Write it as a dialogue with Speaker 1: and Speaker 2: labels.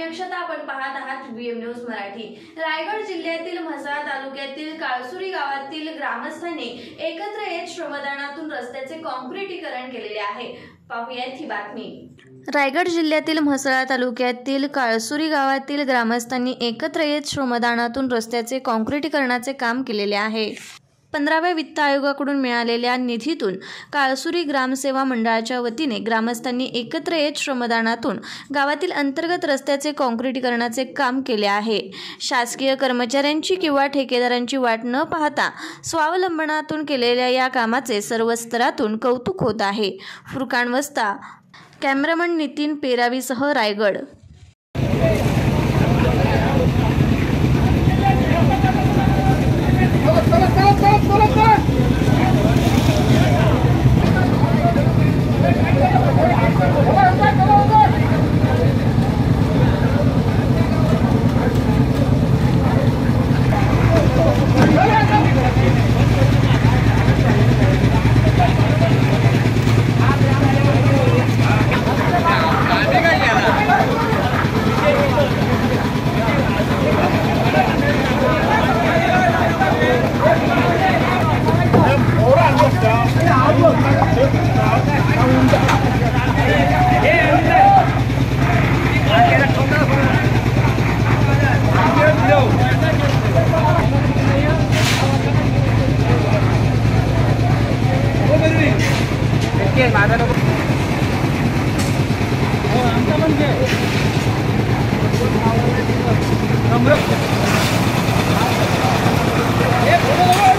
Speaker 1: प्रेक्षक, आपण पाहत आहात VM न्यूज मराठी। रायगड जिल्ह्यातील म्हसळा तालुक्यातील काळसुरी गावातील ग्रामस्थांनी एकत्र येत श्रमदानातून रस्त्याचे काँक्रिटीकरण केलेले आहे। पाहूयात ही बातमी। रायगड जिल्ह्यातील म्हसळा तालुक्यातील काळसुरी गावातील ग्रामस्थांनी एकत्र येत श्रमदानातून रस्त्याचे काँक्रिटीकरणाचे काम केलेले आहे। 15व्या वित्त आयोगाकडून मिळालेल्या निधीतून काळसुरी ग्रामसेवा मंडळाच्या वतीने ग्रामस्थांनी एकत्र येत श्रमदानातून गावातील अंतर्गत रस्त्याचे काँक्रिटीकरणाचे काम केले आहे। शासकीय कर्मचाऱ्यांची किंवा ठेकेदारांची वाट न पाहता स्वावलंबनातून केलेल्या या कामाचे सर्व स्तरातून कौतुक होत आहे। फुरकान वस्ता, कॅमेरामन नितीन पेरावीसह रायगड।
Speaker 2: आमचा